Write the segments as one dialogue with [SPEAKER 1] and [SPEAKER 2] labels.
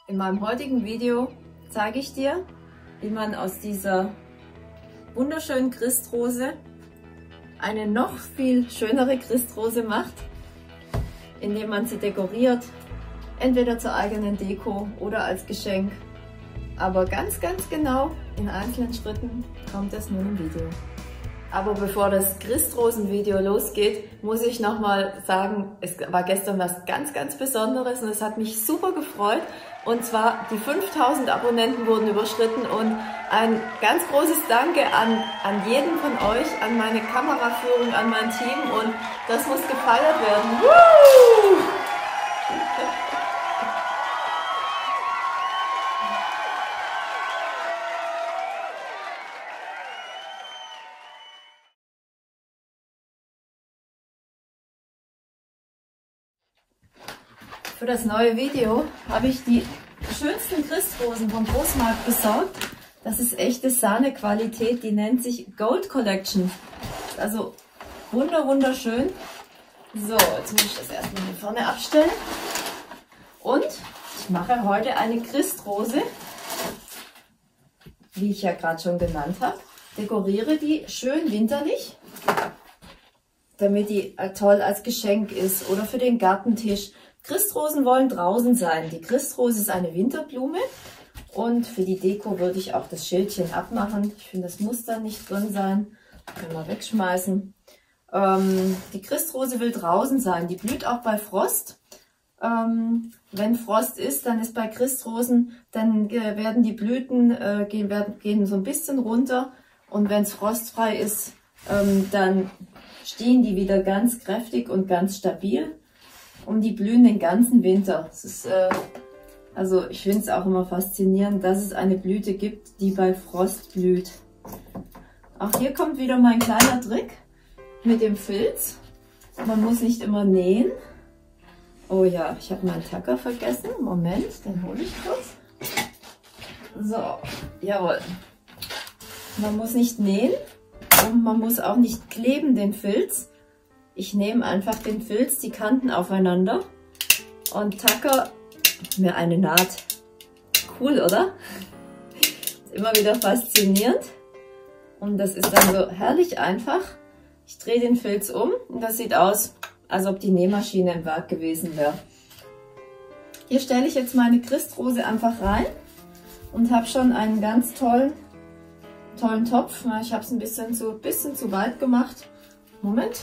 [SPEAKER 1] In meinem heutigen Video zeige ich dir, wie man aus dieser wunderschönen Christrose eine noch viel schönere Christrose macht, indem man sie dekoriert, entweder zur eigenen Deko oder als Geschenk. Aber ganz genau in einzelnen Schritten kommt es nun im Video. Aber bevor das Christrosen-Video losgeht, muss ich nochmal sagen, es war gestern was ganz Besonderes und es hat mich super gefreut. Und zwar die 5000 Abonnenten wurden überschritten und ein ganz großes Danke an jeden von euch, an meine Kameraführung, an mein Team, und das muss gefeiert werden. Woo! Für das neue Video habe ich die schönsten Christrosen vom Großmarkt besorgt. Das ist echte Sahne-Qualität, die nennt sich Gold Collection. Also wunderschön. So, jetzt muss ich das erstmal hier vorne abstellen. Und ich mache heute eine Christrose, wie ich ja gerade schon genannt habe. Dekoriere die schön winterlich, damit die toll als Geschenk ist oder für den Gartentisch. Christrosen wollen draußen sein. Die Christrose ist eine Winterblume und für die Deko würde ich auch das Schildchen abmachen. Ich finde, das muss da nicht drin sein. Können wir wegschmeißen. Die Christrose will draußen sein. Die blüht auch bei Frost. Wenn Frost ist, dann ist bei Christrosen, dann werden die Blüten gehen so ein bisschen runter, und wenn es frostfrei ist, dann stehen die wieder ganz kräftig und ganz stabil. Und die blühen den ganzen Winter. Das ist, also ich finde es auch immer faszinierend, dass es eine Blüte gibt, die bei Frost blüht. Auch hier kommt wieder mein kleiner Trick mit dem Filz. Man muss nicht immer nähen. Oh ja, ich habe meinen Tacker vergessen. Moment, den hole ich kurz. So, jawohl. Man muss nicht nähen und man muss auch nicht kleben den Filz. Ich nehme einfach den Filz, die Kanten aufeinander und tacke mir eine Naht. Cool, oder? Ist immer wieder faszinierend. Und das ist dann so herrlich einfach. Ich drehe den Filz um und das sieht aus, als ob die Nähmaschine im Werk gewesen wäre. Hier stelle ich jetzt meine Christrose einfach rein und habe schon einen ganz tollen Topf. Ich habe es ein bisschen zu weit gemacht. Moment.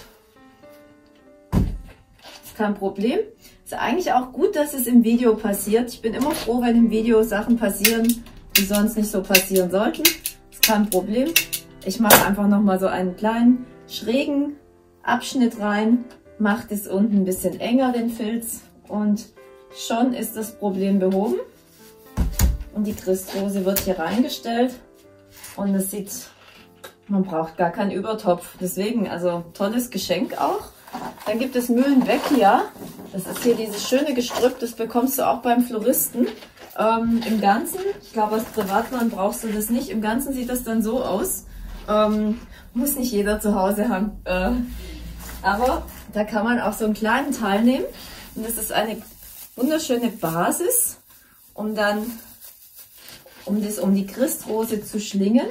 [SPEAKER 1] Kein Problem. Ist eigentlich auch gut, dass es im Video passiert. Ich bin immer froh, wenn im Video Sachen passieren, die sonst nicht so passieren sollten. Ist kein Problem. Ich mache einfach nochmal so einen kleinen schrägen Abschnitt rein, mache das unten ein bisschen enger, den Filz, und schon ist das Problem behoben. Und die Christrose wird hier reingestellt und es sieht, man braucht gar keinen Übertopf. Deswegen, also tolles Geschenk auch. Dann gibt es Mühlenbeckia. Das ist hier dieses schöne Gestrüpp, das bekommst du auch beim Floristen. Im Ganzen, ich glaube als Privatmann brauchst du das nicht, im Ganzen sieht das dann so aus. Muss nicht jeder zu Hause haben. Aber da kann man auch so einen kleinen Teil nehmen. Und das ist eine wunderschöne Basis, um dann, um die Christrose zu schlingen.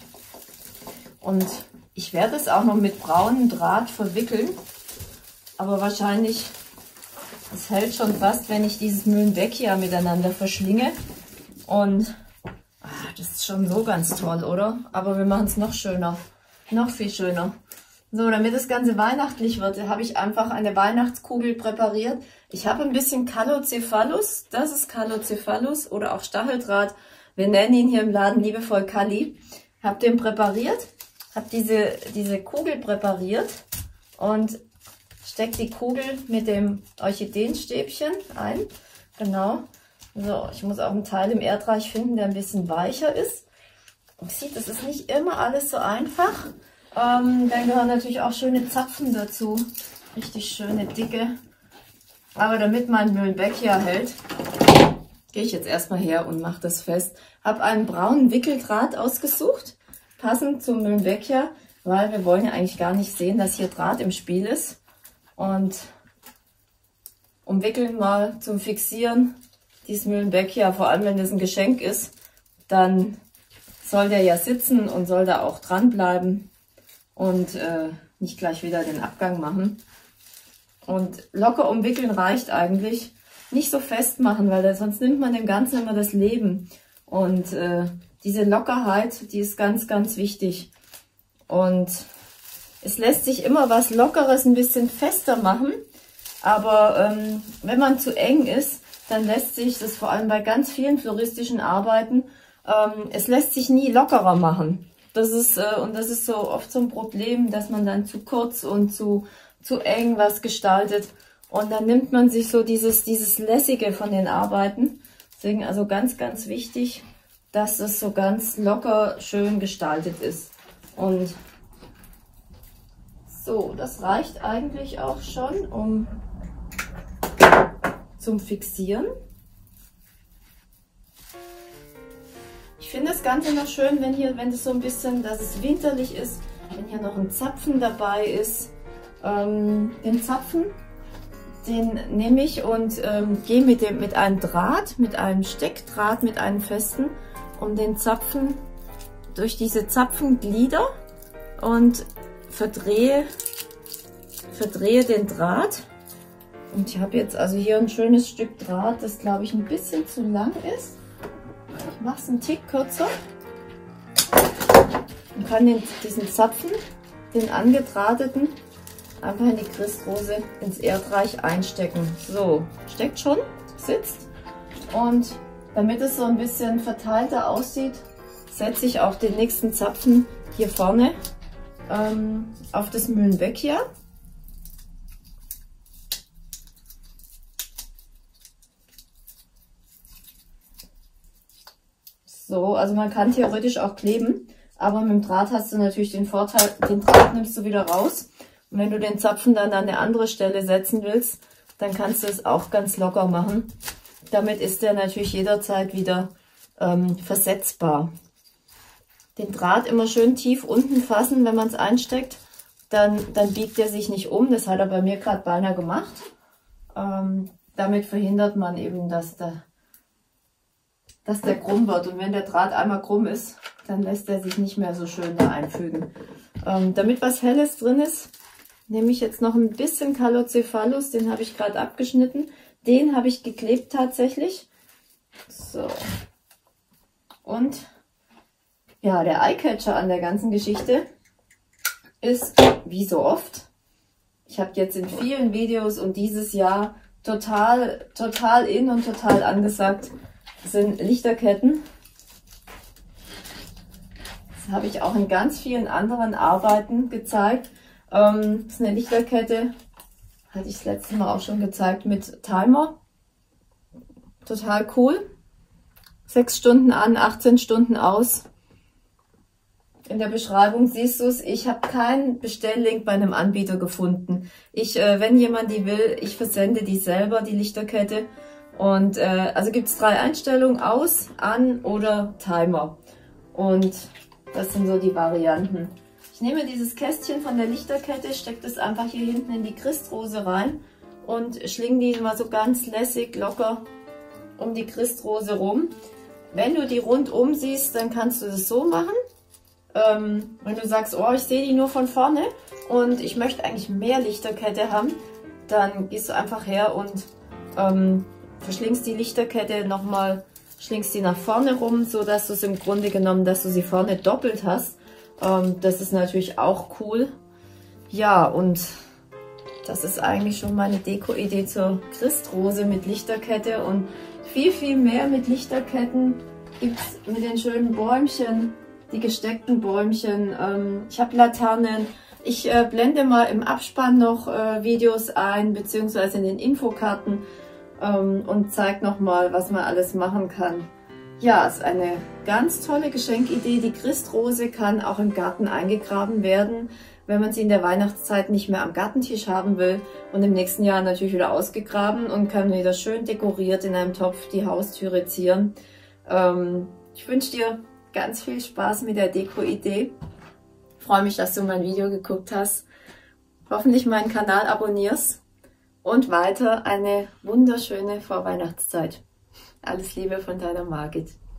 [SPEAKER 1] Und ich werde es auch noch mit braunem Draht verwickeln. Aber wahrscheinlich, es hält schon fast, wenn ich dieses Mühlenbeckia miteinander verschlinge. Und das ist schon so ganz toll, oder? Aber wir machen es noch schöner, noch viel schöner. So, damit das Ganze weihnachtlich wird, habe ich einfach eine Weihnachtskugel präpariert. Ich habe ein bisschen Callocephalus, das ist Callocephalus oder auch Stacheldraht. Wir nennen ihn hier im Laden liebevoll Calli. Habe den präpariert, habe diese Kugel präpariert und steckt die Kugel mit dem Orchideenstäbchen ein. Genau. So, ich muss auch einen Teil im Erdreich finden, der ein bisschen weicher ist. Man sieht, das ist nicht immer alles so einfach. Dann gehören natürlich auch schöne Zapfen dazu. Richtig schöne, dicke. Aber damit mein Mühlenbeckia hält, gehe ich jetzt erstmal her und mache das fest. Habe einen braunen Wickeldraht ausgesucht, passend zum Mühlenbeckia, weil wir wollen ja eigentlich gar nicht sehen, dass hier Draht im Spiel ist. Und umwickeln mal zum Fixieren dieses Mühlenbeck ja, vor allem wenn das ein Geschenk ist, dann soll der ja sitzen und soll da auch dranbleiben und nicht gleich wieder den Abgang machen. Und locker umwickeln reicht eigentlich. Nicht so festmachen, weil sonst nimmt man dem Ganzen immer das Leben. Und diese Lockerheit, die ist ganz, ganz wichtig. Und es lässt sich immer was Lockeres ein bisschen fester machen. Aber wenn man zu eng ist, dann lässt sich das vor allem bei ganz vielen floristischen Arbeiten, es lässt sich nie lockerer machen. Das ist so oft so ein Problem, dass man dann zu kurz und zu eng was gestaltet. Und dann nimmt man sich so dieses Lässige von den Arbeiten. Deswegen also ganz, ganz wichtig, dass es so ganz locker schön gestaltet ist. Und so, das reicht eigentlich auch schon zum Fixieren. Ich finde das Ganze noch schön, wenn es so ein bisschen, dass es winterlich ist, wenn hier noch ein Zapfen dabei ist. Den Zapfen, den nehme ich und gehe mit einem Draht, mit einem Steckdraht, mit einem festen, um den Zapfen durch diese Zapfenglieder und verdrehe den Draht. Und ich habe jetzt also hier ein schönes Stück Draht, das glaube ich ein bisschen zu lang ist. Ich mache es einen Tick kürzer und kann diesen Zapfen, den angedrahteten, einfach in die Christrose ins Erdreich einstecken. So, steckt schon, sitzt. Und damit es so ein bisschen verteilter aussieht, setze ich auch den nächsten Zapfen hier vorne auf das Mühlenbeck hier. So, also man kann theoretisch auch kleben, aber mit dem Draht hast du natürlich den Vorteil, den Draht nimmst du wieder raus. Und wenn du den Zapfen dann an eine andere Stelle setzen willst, dann kannst du es auch ganz locker machen. Damit ist der natürlich jederzeit wieder versetzbar. Den Draht immer schön tief unten fassen, wenn man es einsteckt, dann biegt er sich nicht um. Das hat er bei mir gerade beinahe gemacht. Damit verhindert man eben, dass der krumm wird. Und wenn der Draht einmal krumm ist, dann lässt er sich nicht mehr so schön da einfügen. Damit was Helles drin ist, nehme ich jetzt noch ein bisschen Callocephalus, den habe ich gerade abgeschnitten. Den habe ich geklebt tatsächlich. So. Und ja, der Eyecatcher an der ganzen Geschichte ist, wie so oft, ich habe jetzt in vielen Videos und dieses Jahr total in und total angesagt, sind Lichterketten. Das habe ich auch in ganz vielen anderen Arbeiten gezeigt. Das ist eine Lichterkette, hatte ich das letzte Mal auch schon gezeigt, mit Timer. Total cool. 6 Stunden an, 18 Stunden aus. In der Beschreibung siehst du es. Ich habe keinen Bestelllink bei einem Anbieter gefunden. Wenn jemand die will, ich versende die selber, die Lichterkette. Und also gibt es 3 Einstellungen, aus, an oder Timer. Und das sind so die Varianten. Ich nehme dieses Kästchen von der Lichterkette, stecke das einfach hier hinten in die Christrose rein und schlinge die mal so ganz lässig, locker um die Christrose rum. Wenn du die rundum siehst, dann kannst du das so machen. Wenn du sagst, oh, ich sehe die nur von vorne und ich möchte eigentlich mehr Lichterkette haben, dann gehst du einfach her und verschlingst die Lichterkette nochmal, schlingst die nach vorne rum, so dass du es im Grunde genommen, dass du sie vorne doppelt hast. Das ist natürlich auch cool. Ja, und das ist eigentlich schon meine Deko-Idee zur Christrose mit Lichterkette. Und viel, viel mehr mit Lichterketten gibt es mit den schönen Bäumchen, die gesteckten Bäumchen. Ich habe Laternen. Ich blende mal im Abspann noch Videos ein, beziehungsweise in den Infokarten und zeige nochmal, was man alles machen kann. Ja, ist eine ganz tolle Geschenkidee. Die Christrose kann auch im Garten eingegraben werden, wenn man sie in der Weihnachtszeit nicht mehr am Gartentisch haben will und im nächsten Jahr natürlich wieder ausgegraben und kann wieder schön dekoriert in einem Topf die Haustüre zieren. Ich wünsche dir ganz viel Spaß mit der Deko-Idee. Freue mich, dass du mein Video geguckt hast. Hoffentlich meinen Kanal abonnierst und weiter eine wunderschöne Vorweihnachtszeit. Alles Liebe von deiner Margit.